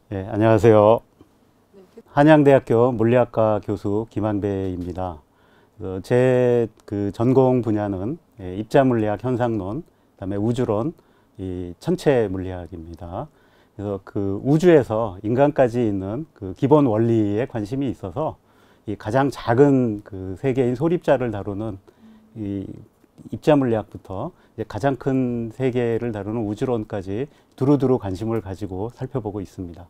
네, 안녕하세요. 한양대학교 물리학과 교수 김한배입니다. 제 전공 분야는 입자물리학 현상론, 그다음에 우주론, 이 천체 물리학입니다. 그래서 그 우주에서 인간까지 있는 그 기본 원리에 관심이 있어서 이 가장 작은 그 세계인 소립자를 다루는 이 입자물리학부터 이제 가장 큰 세계를 다루는 우주론까지 두루두루 관심을 가지고 살펴보고 있습니다.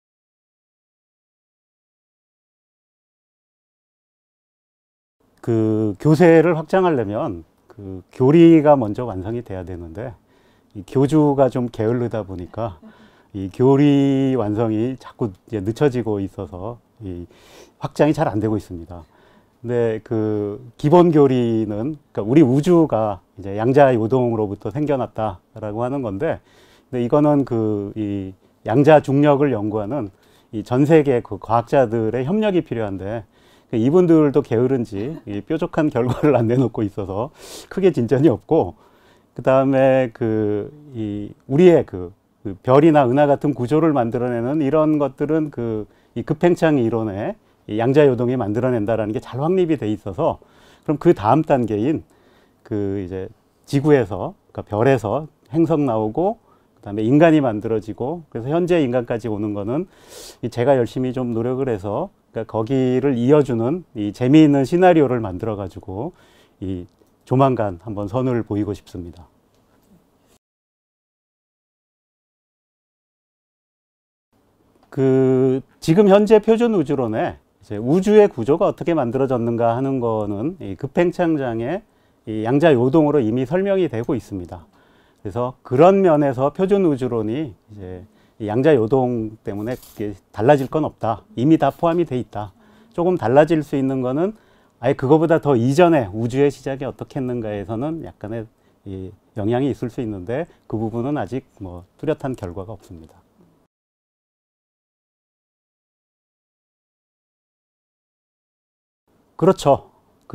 그 교세를 확장하려면 그 교리가 먼저 완성이 돼야 되는데 이 교주가 좀 게을르다 보니까 이 교리 완성이 자꾸 이제 늦춰지고 있어서 이 확장이 잘 안 되고 있습니다. 근데 그 기본 교리는 그러니까 우리 우주가 이제 양자 요동으로부터 생겨났다라고 하는 건데, 근데 이거는 그 이 양자 중력을 연구하는 이 전 세계 그 과학자들의 협력이 필요한데 이분들도 게으른지 이 뾰족한 결과를 안 내놓고 있어서 크게 진전이 없고, 그 다음에 이 우리의 그 별이나 은하 같은 구조를 만들어내는 이런 것들은 이 급팽창 이론에 이 양자 요동이 만들어낸다라는 게 잘 확립이 돼 있어서, 그럼 그 다음 단계인 그 이제 지구에서, 그러니까 별에서 행성 나오고 그다음에 인간이 만들어지고, 그래서 현재 인간까지 오는 거는 제가 열심히 좀 노력을 해서 그러니까 거기를 이어주는 이 재미있는 시나리오를 만들어 가지고 이 조만간 한번 선을 보이고 싶습니다. 그 지금 현재 표준 우주론에 이제 우주의 구조가 어떻게 만들어졌는가 하는 거는 이 급팽창장의 이 양자 요동으로 이미 설명이 되고 있습니다. 그래서 그런 면에서 표준 우주론이 이제 이 양자 요동 때문에 달라질 건 없다. 이미 다 포함이 돼 있다. 조금 달라질 수 있는 거는 아예 그거보다 더 이전에 우주의 시작이 어떻게 했는가에서는 약간의 이 영향이 있을 수 있는데, 그 부분은 아직 뭐 뚜렷한 결과가 없습니다. 그렇죠.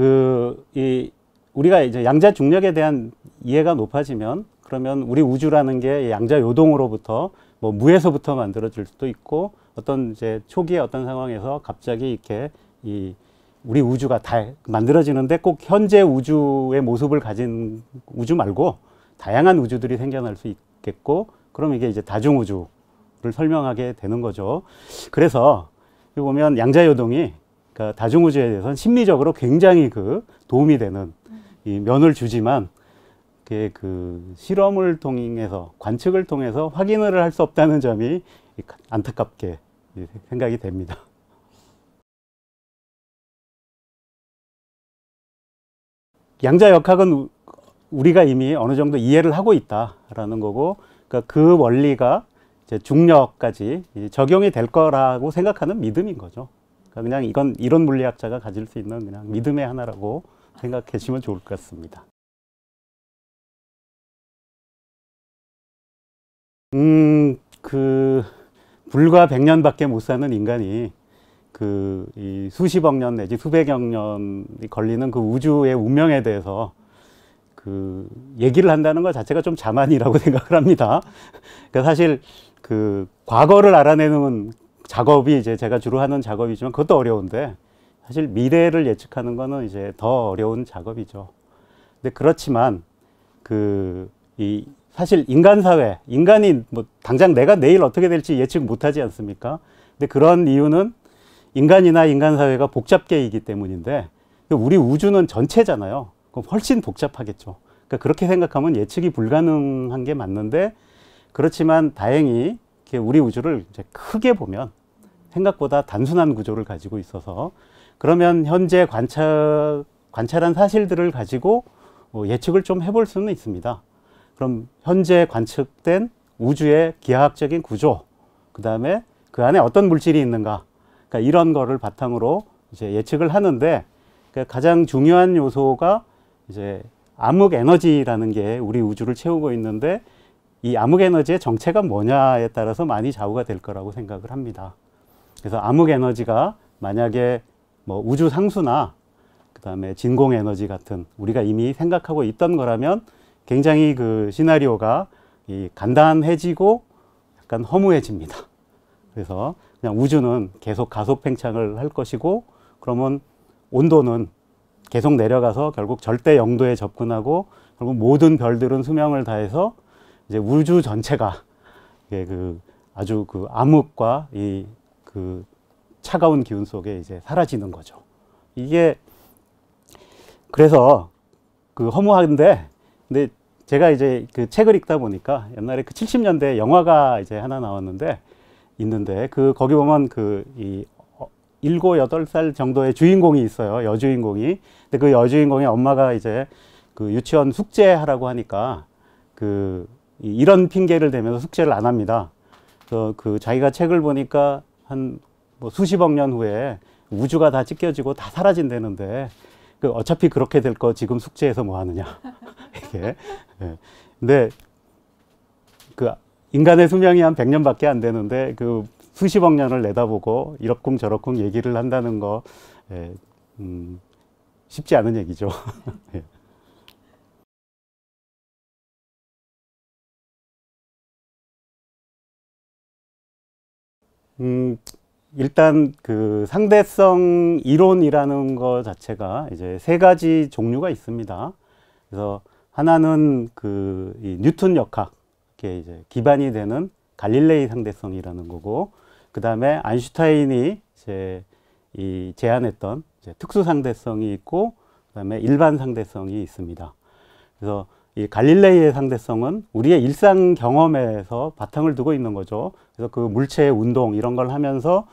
우리가 이제 양자 중력에 대한 이해가 높아지면, 그러면 우리 우주라는 게 양자 요동으로부터 뭐 무에서부터 만들어질 수도 있고, 어떤 이제 초기의 어떤 상황에서 갑자기 이렇게 우리 우주가 다 만들어지는데 꼭 현재 우주의 모습을 가진 우주 말고 다양한 우주들이 생겨날 수 있겠고, 그럼 이게 이제 다중우주를 설명하게 되는 거죠. 그래서 여기 보면 양자 요동이 그러니까 다중우주에 대해서는 심리적으로 굉장히 도움이 되는 이 면을 주지만, 실험을 통해서 관측을 통해서 확인을 할 수 없다는 점이 안타깝게 생각이 됩니다. 양자 역학은 우리가 이미 어느 정도 이해를 하고 있다라는 거고, 그러니까 그 원리가 이제 중력까지 적용이 될 거라고 생각하는 믿음인 거죠. 그러니까 그냥 이건 이론 물리학자가 가질 수 있는 그냥 믿음의 하나라고 생각해 주시면 좋을 것 같습니다. 불과 100년밖에 못 사는 인간이 이 수십억 년 내지 수백억 년이 걸리는 그 우주의 운명에 대해서 얘기를 한다는 것 자체가 좀 자만이라고 생각을 합니다. 그러니까 사실 과거를 알아내는 작업이 이제 제가 주로 하는 작업이지만 그것도 어려운데, 사실 미래를 예측하는 거는 이제 더 어려운 작업이죠. 근데 그렇지만 사실 인간 사회, 인간이 뭐 당장 내가 내일 어떻게 될지 예측 못하지 않습니까? 근데 그런 이유는 인간이나 인간 사회가 복잡계이기 때문인데, 우리 우주는 전체잖아요. 그럼 훨씬 복잡하겠죠. 그러니까 그렇게 생각하면 예측이 불가능한 게 맞는데, 그렇지만 다행히 우리 우주를 이제 크게 보면 생각보다 단순한 구조를 가지고 있어서, 그러면 현재 관찰한 사실들을 가지고 예측을 좀 해볼 수는 있습니다. 그럼 현재 관측된 우주의 기하학적인 구조, 그 다음에 그 안에 어떤 물질이 있는가, 그러니까 이런 거를 바탕으로 이제 예측을 하는데, 그러니까 가장 중요한 요소가 이제 암흑 에너지라는 게 우리 우주를 채우고 있는데, 이 암흑 에너지의 정체가 뭐냐에 따라서 많이 좌우가 될 거라고 생각을 합니다. 그래서 암흑 에너지가 만약에 뭐 우주 상수나 그다음에 진공 에너지 같은 우리가 이미 생각하고 있던 거라면 굉장히 시나리오가 간단해지고 약간 허무해집니다. 그래서 그냥 우주는 계속 가속 팽창을 할 것이고, 그러면 온도는 계속 내려가서 결국 절대 영도에 접근하고, 결국 모든 별들은 수명을 다해서 이제 우주 전체가 그 아주 그 암흑과 이 그 차가운 기운 속에 이제 사라지는 거죠. 이게 그래서 그 허무한데, 근데 제가 이제 그 책을 읽다 보니까 옛날에 그 70년대 영화가 이제 하나 나왔는데 있는데, 그 거기 보면 그 이 7, 8살 정도의 주인공이 있어요. 여주인공이. 근데 그 여주인공의 엄마가 이제 그 유치원 숙제하라고 하니까 이런 핑계를 대면서 숙제를 안 합니다. 그래서 그 자기가 책을 보니까 한 뭐 수십억 년 후에 우주가 다 찢겨지고 다 사라진다는데, 그 어차피 그렇게 될 거 지금 숙제해서 뭐 하느냐. 이게. 네. 근데 그 인간의 수명이 한 100년밖에 안 되는데 그 수십억 년을 내다보고 이러쿵저러쿵 얘기를 한다는 거, 쉽지 않은 얘기죠. 예. 일단 그 상대성 이론이라는 것 자체가 이제 세 가지 종류가 있습니다. 그래서 하나는 이 뉴턴 역학에 이제 기반이 되는 갈릴레이 상대성이라는 거고, 그 다음에 아인슈타인이 이제 제안했던 이제 특수 상대성이 있고, 그 다음에 일반 상대성이 있습니다. 그래서 이 갈릴레이의 상대성은 우리의 일상 경험에서 바탕을 두고 있는 거죠. 그래서 그 물체의 운동 이런 걸 하면서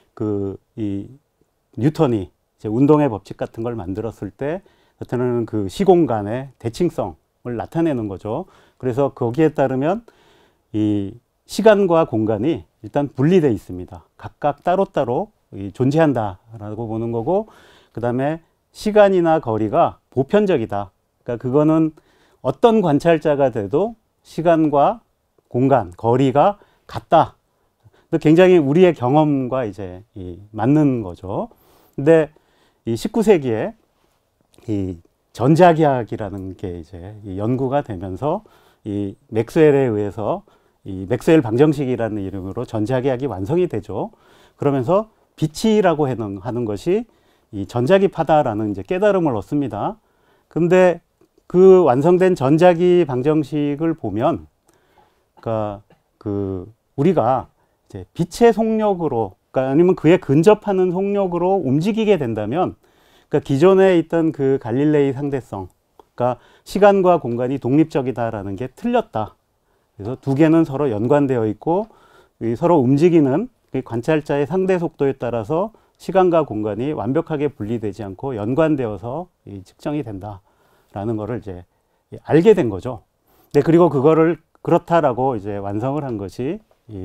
이 뉴턴이 이제 운동의 법칙 같은 걸 만들었을 때 나타나는 그 시공간의 대칭성을 나타내는 거죠. 그래서 거기에 따르면 이 시간과 공간이 일단 분리되어 있습니다. 각각 따로따로 존재한다라고 보는 거고, 그 다음에 시간이나 거리가 보편적이다. 그러니까 그거는 어떤 관찰자가 돼도 시간과 공간, 거리가 같다. 굉장히 우리의 경험과 이제 맞는 거죠. 근데 이 19세기에 이 전자기학이라는 게 이제 연구가 되면서 이 맥스웰에 의해서 이 맥스웰 방정식이라는 이름으로 전자기학이 완성이 되죠. 그러면서 빛이라고 하는 것이 이 전자기파다라는 이제 깨달음을 얻습니다. 근데 그 완성된 전자기 방정식을 보면, 그러니까 우리가 이제 빛의 속력으로, 그러니까 아니면 그에 근접하는 속력으로 움직이게 된다면, 그러니까 기존에 있던 그 갈릴레이 상대성, 그러니까 시간과 공간이 독립적이다라는 게 틀렸다. 그래서 두 개는 서로 연관되어 있고, 서로 움직이는 관찰자의 상대 속도에 따라서 시간과 공간이 완벽하게 분리되지 않고 연관되어서 측정이 된다라는 거를 이제 알게 된 거죠. 네, 그리고 그거를 그렇다라고 이제 완성을 한 것이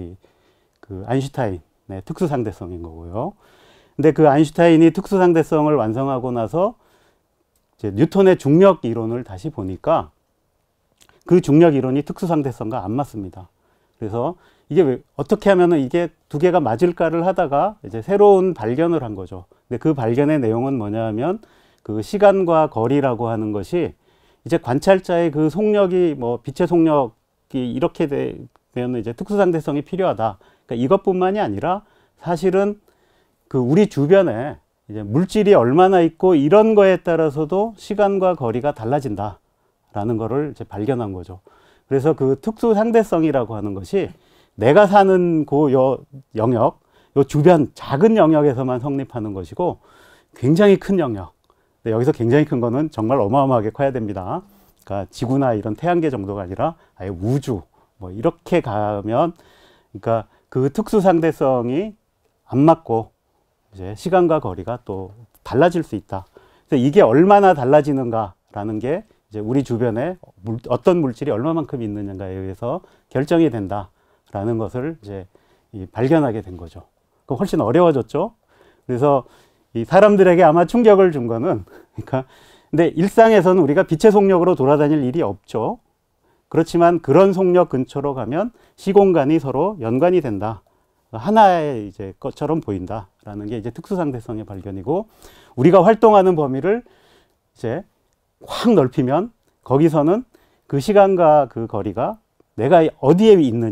그 아인슈타인의 특수상대성인 거고요. 근데 그 아인슈타인이 특수상대성을 완성하고 나서 이제 뉴턴의 중력 이론을 다시 보니까 그 중력 이론이 특수상대성과 안 맞습니다. 그래서 이게 어떻게 하면은 이게 두 개가 맞을까를 하다가 이제 새로운 발견을 한 거죠. 근데 그 발견의 내용은 뭐냐 하면 그 시간과 거리라고 하는 것이 이제 관찰자의 그 속력이 뭐 빛의 속력이 이렇게 되면 이제 특수상대성이 필요하다. 그러니까 이것뿐만이 아니라 사실은 그 우리 주변에 이제 물질이 얼마나 있고 이런 거에 따라서도 시간과 거리가 달라진다라는 거를 이제 발견한 거죠. 그래서 그 특수상대성이라고 하는 것이 내가 사는 그 영역, 요 주변 작은 영역에서만 성립하는 것이고 굉장히 큰 영역. 여기서 굉장히 큰 거는 정말 어마어마하게 커야 됩니다. 그러니까 지구나 이런 태양계 정도가 아니라 아예 우주 뭐 이렇게 가면, 그러니까 그 특수상대성이 안 맞고 이제 시간과 거리가 또 달라질 수 있다. 그래서 이게 얼마나 달라지는가라는 게 이제 우리 주변에 어떤 물질이 얼마만큼 있느냐에 의해서 결정이 된다라는 것을 이제 발견하게 된 거죠. 그럼 훨씬 어려워졌죠. 그래서 이 사람들에게 아마 충격을 준 거는, 그러니까 근데 일상에서는 우리가 빛의 속력으로 돌아다닐 일이 없죠. 그렇지만 그런 속력 근처로 가면 시공간이 서로 연관이 된다. 하나의 이제 것처럼 보인다라는 게 이제 특수상대성의 발견이고, 우리가 활동하는 범위를 이제 확 넓히면 거기서는 그 시간과 그 거리가 내가 어디에 있느냐,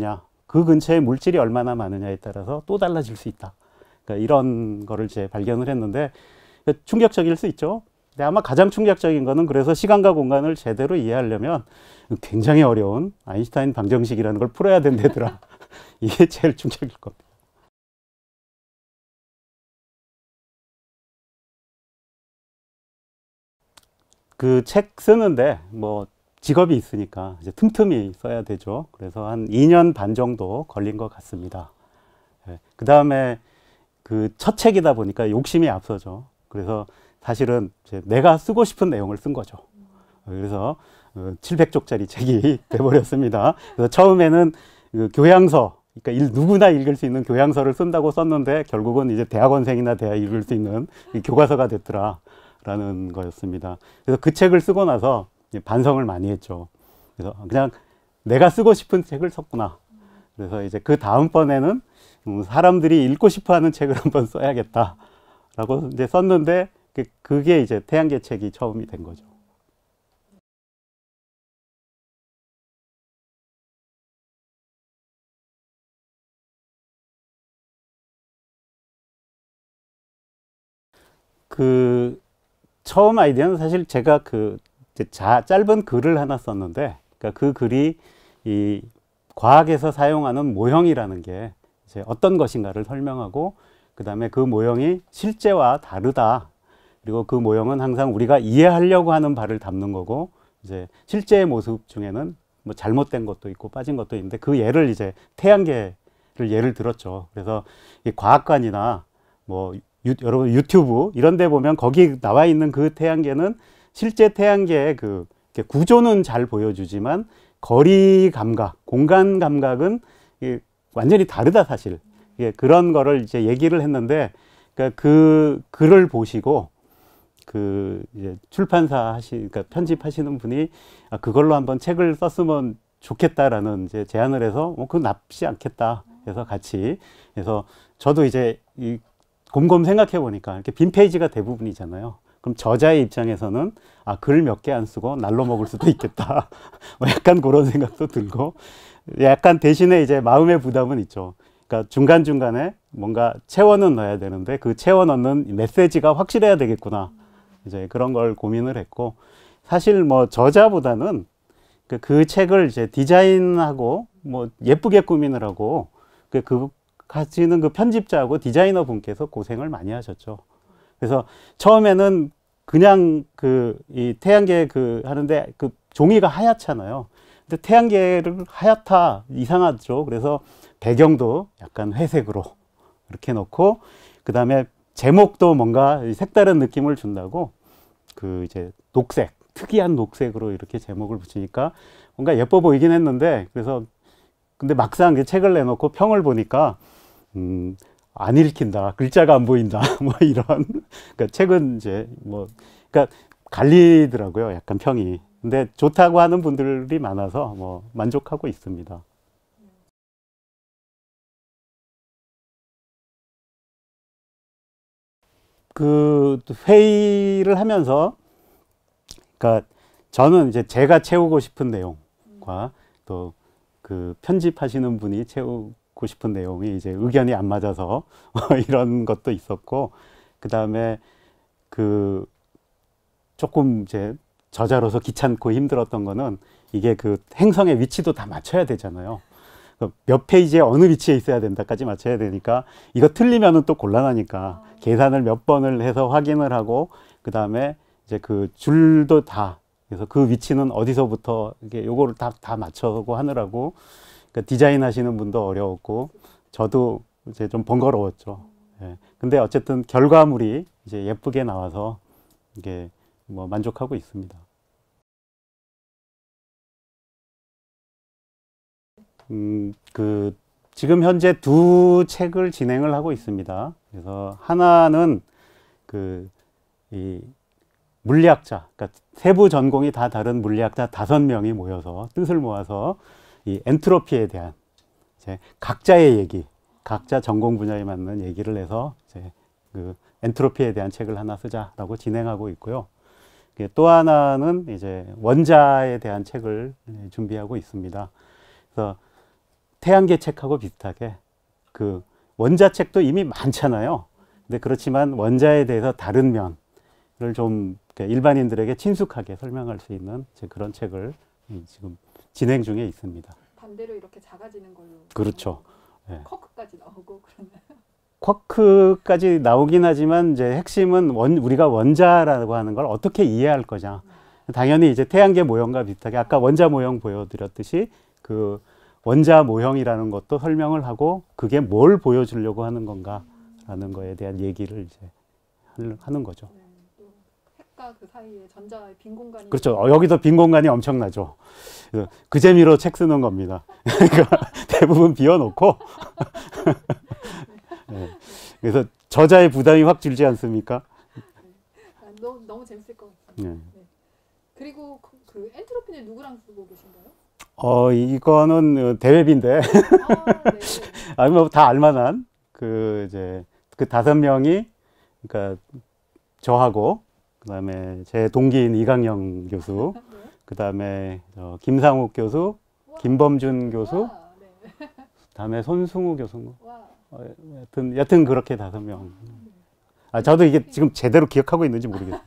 그 근처에 물질이 얼마나 많으냐에 따라서 또 달라질 수 있다. 그러니까 이런 거를 이제 발견을 했는데 충격적일 수 있죠. 근데 아마 가장 충격적인 거는 그래서 시간과 공간을 제대로 이해하려면 굉장히 어려운 아인슈타인 방정식이라는 걸 풀어야 된다더라. 이게 제일 충격일 겁니다. 그 책 쓰는데 뭐 직업이 있으니까 이제 틈틈이 써야 되죠. 그래서 한 2년 반 정도 걸린 것 같습니다. 그 다음에 그 첫 책이다 보니까 욕심이 앞서죠. 그래서 사실은 이제 내가 쓰고 싶은 내용을 쓴 거죠. 그래서 700쪽짜리 책이 돼버렸습니다. 그래서 처음에는 그 교양서, 그러니까 누구나 읽을 수 있는 교양서를 쓴다고 썼는데 결국은 이제 대학원생이나 돼야 읽을 수 있는 교과서가 됐더라라는 거였습니다. 그래서 그 책을 쓰고 나서 반성을 많이 했죠. 그래서 그냥 내가 쓰고 싶은 책을 썼구나. 그래서 이제 그 다음번에는 사람들이 읽고 싶어 하는 책을 한번 써야겠다라고 이제 썼는데 그게 이제 태양계 책이 처음이 된 거죠. 그 처음 아이디어는 사실 제가 그 짧은 글을 하나 썼는데, 그러니까 그 글이 이 과학에서 사용하는 모형이라는 게 이제 어떤 것인가를 설명하고, 그 다음에 그 모형이 실제와 다르다. 그리고 그 모형은 항상 우리가 이해하려고 하는 바를 담는 거고, 이제 실제의 모습 중에는 뭐 잘못된 것도 있고 빠진 것도 있는데, 그 예를 이제 태양계를 예를 들었죠. 그래서 이 과학관이나 뭐 여러분 유튜브 이런 데 보면 거기 나와 있는 그 태양계는 실제 태양계의 그 구조는 잘 보여주지만 거리 감각, 공간 감각은 완전히 다르다 사실. 그런 거를 이제 얘기를 했는데, 그러니까 그 글을 보시고 그 이제 출판사 그러니까 편집하시는 분이 그걸로 한번 책을 썼으면 좋겠다라는 이제 제안을 해서 그건 나쁘지 않겠다 해서 같이 해서 저도 이제 곰곰 생각해 보니까 이렇게 빈 페이지가 대부분이잖아요. 그럼 저자의 입장에서는 글 몇 개 안 쓰고 날로 먹을 수도 있겠다. 뭐 약간 그런 생각도 들고, 약간 대신에 이제 마음의 부담은 있죠. 그러니까 중간중간에 뭔가 채워는 넣어야 되는데 그 채워 넣는 메시지가 확실해야 되겠구나. 이제 그런 걸 고민을 했고, 사실 뭐 저자보다는 그 책을 이제 디자인하고 뭐 예쁘게 꾸미느라고 가지는 그 편집자하고 디자이너 분께서 고생을 많이 하셨죠. 그래서 처음에는 그냥 이 태양계 하는데 그 종이가 하얗잖아요. 근데 태양계를 하얗다 이상하죠. 그래서 배경도 약간 회색으로 이렇게 놓고, 그 다음에 제목도 뭔가 색다른 느낌을 준다고 이제 녹색, 특이한 녹색으로 이렇게 제목을 붙이니까 뭔가 예뻐 보이긴 했는데, 그래서 근데 막상 책을 내놓고 평을 보니까 안 읽힌다, 글자가 안 보인다, 뭐 이런. 그러니까 책은 이제 뭐, 그러니까 갈리더라고요, 약간 평이. 근데 좋다고 하는 분들이 많아서 뭐 만족하고 있습니다. 그 회의를 하면서, 그러니까 저는 이제 제가 채우고 싶은 내용과 또 그 편집하시는 분이 채우고 싶은 내용이 이제 의견이 안 맞아서 이런 것도 있었고, 그 다음에 조금 이제 저자로서 귀찮고 힘들었던 거는 이게 그 행성의 위치도 다 맞춰야 되잖아요. 몇 페이지에 어느 위치에 있어야 된다까지 맞춰야 되니까 이거 틀리면은 또 곤란하니까 계산을 몇 번을 해서 확인을 하고, 그 다음에 이제 그 줄도 그래서 그 위치는 어디서부터 이게 요거를 다 맞춰고 하느라고, 그러니까 디자인 하시는 분도 어려웠고 저도 이제 좀 번거로웠죠. 근데 어쨌든 결과물이 이제 예쁘게 나와서 이게 뭐 만족하고 있습니다. 지금 현재 두 책을 진행을 하고 있습니다. 그래서 하나는 이 물리학자, 그러니까 세부 전공이 다 다른 물리학자 5명이 모여서 뜻을 모아서 이 엔트로피에 대한 이제 각자의 얘기, 각자 전공 분야에 맞는 얘기를 해서 이제 엔트로피에 대한 책을 하나 쓰자라고 진행하고 있고요. 또 하나는 이제 원자에 대한 책을 준비하고 있습니다. 그래서 태양계 책하고 비슷하게 그 원자책도 이미 많잖아요. 근데 그렇지만 원자에 대해서 다른 면을 좀 일반인들에게 친숙하게 설명할 수 있는 그런 책을 지금 진행 중에 있습니다. 반대로 이렇게 작아지는 걸로. 그렇죠. 네. 쿼크까지 나오고 그러나요? 쿼크까지 나오긴 하지만 이제 핵심은 우리가 원자라고 하는 걸 어떻게 이해할 거냐. 당연히 이제 태양계 모형과 비슷하게 아까 원자 모형 보여드렸듯이 그 원자 모형이라는 것도 설명을 하고 그게 뭘 보여주려고 하는 건가라는 거에 대한 얘기를 이제 하는 거죠. 네, 또 핵과 그 사이에 전자의 빈 공간이. 그렇죠. 여기도 빈 공간이 엄청나죠. 그 재미로 책 쓰는 겁니다. 그러니까 대부분 비워놓고 네. 그래서 저자의 부담이 확 줄지 않습니까? 네. 너무 재밌을 것 같아요. 네. 네. 그리고 그 엔트로피는 누구랑 쓰고 계신가요? 이거는 대회비인데 아, 네. 아니 뭐 다 알만한 그 5명이 그러니까 저하고 그다음에 제 동기인 이강영 교수, 네. 그다음에 김상욱 교수, 와. 김범준 교수, 와, 네. 그다음에 손승우 교수. 와. 여튼 그렇게 5명. 저도 이게 지금 제대로 기억하고 있는지 모르겠어요.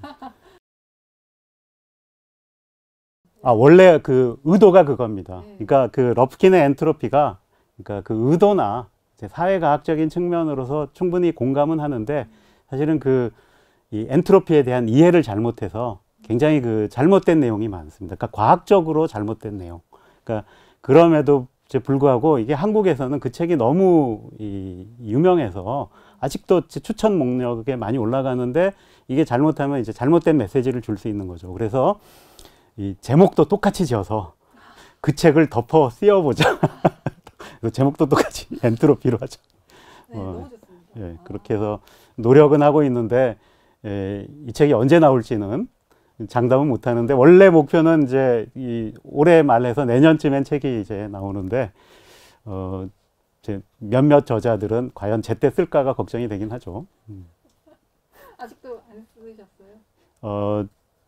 원래 그 의도가 그겁니다. 그러니까 그 러프킨의 엔트로피가 그러니까 그 의도나 사회과학적인 측면으로서 충분히 공감은 하는데 사실은 이 엔트로피에 대한 이해를 잘못해서 굉장히 그 잘못된 내용이 많습니다. 그러니까 과학적으로 잘못된 내용. 그러니까 그럼에도 불구하고 이게 한국에서는 그 책이 너무 유명해서 아직도 추천 목록에 많이 올라가는데 이게 잘못하면 이제 잘못된 메시지를 줄 수 있는 거죠. 그래서 이 제목도 똑같이 지어서 그 책을 덮어 씌워보자. 제목도 똑같이 엔트로피로 하자. 네, 너무 좋습니다. 예, 그렇게 해서 노력은 하고 있는데 이 책이 언제 나올지는 장담은 못 하는데 원래 목표는 이제 올해 말에서 내년쯤엔 책이 이제 나오는데 이제 몇몇 저자들은 과연 제때 쓸까가 걱정이 되긴 하죠. 아직도 안 쓰셨어요?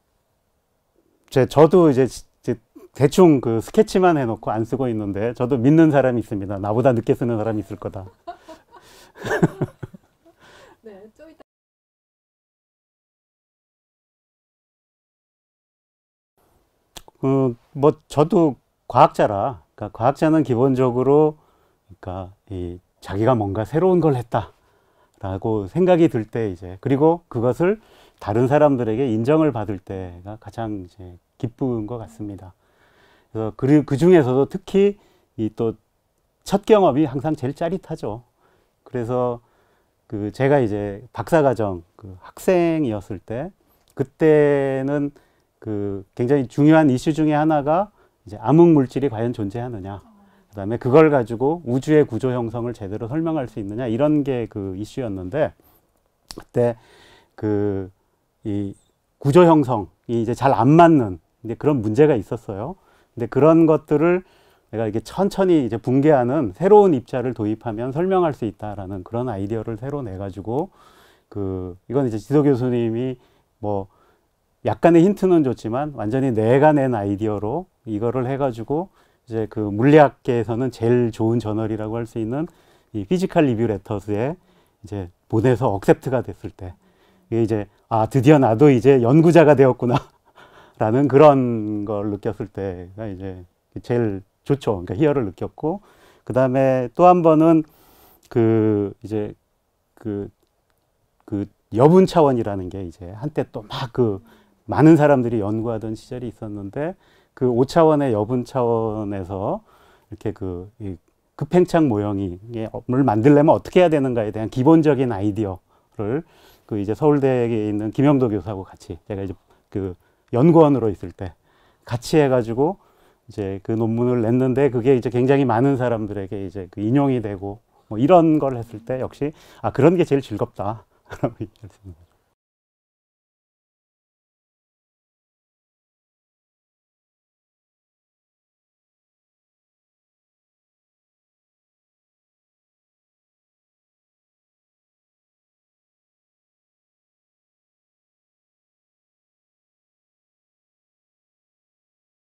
저도 이제 대충 그 스케치만 해놓고 안 쓰고 있는데 저도 믿는 사람이 있습니다. 나보다 늦게 쓰는 사람이 있을 거다. 네, 좀 이따. 뭐 저도 과학자라, 그러니까 과학자는 기본적으로 그러니까 자기가 뭔가 새로운 걸 했다라고 생각이 들 때 이제 그리고 그것을 다른 사람들에게 인정을 받을 때가 가장 이제 기쁜 것 같습니다. 그래서 그 중에서도 특히 또 첫 경험이 항상 제일 짜릿하죠. 그래서 제가 이제 박사과정 학생이었을 때 그때는 굉장히 중요한 이슈 중에 하나가 이제 암흑 물질이 과연 존재하느냐, 그다음에 그걸 가지고 우주의 구조 형성을 제대로 설명할 수 있느냐 이런 게 이슈였는데 그때 이 구조 형성이 이제 잘 안 맞는 이제 그런 문제가 있었어요. 근데 그런 것들을 내가 이게 천천히 이제 붕괴하는 새로운 입자를 도입하면 설명할 수 있다라는 그런 아이디어를 새로 내가지고 이건 이제 지도 교수님이 뭐 약간의 힌트는 줬지만 완전히 내가 낸 아이디어로 이거를 해가지고 이제 물리학계에서는 제일 좋은 저널이라고 할 수 있는 이 피지컬 리뷰 레터스에 이제 보내서 억셉트가 됐을 때 이게 이제 드디어 나도 이제 연구자가 되었구나 라는 그런 걸 느꼈을 때가 이제 제일 좋죠. 그러니까 희열을 느꼈고 그 다음에 또 한 번은 이제 여분 차원이라는 게 이제 한때 또 막 많은 사람들이 연구하던 시절이 있었는데 5차원의 여분 차원에서 이렇게 이 급행창 모형을 만들려면 어떻게 해야 되는가에 대한 기본적인 아이디어를 이제 서울대에 있는 김영도 교수하고 같이 제가 이제 연구원으로 있을 때 같이 해가지고 이제 논문을 냈는데 그게 이제 굉장히 많은 사람들에게 이제 인용이 되고 뭐 이런 걸 했을 때 역시 그런 게 제일 즐겁다라고 얘기했습니다.